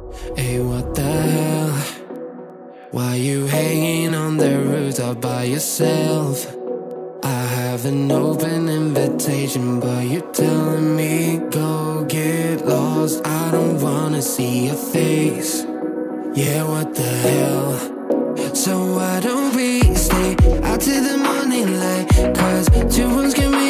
Hey, what the hell? Why you hanging on the rooftop by yourself? I have an open invitation, but you're telling me go get lost. I don't wanna see your face. Yeah, what the hell? So why don't we stay out till the morning light? 'Cause two wrongs can make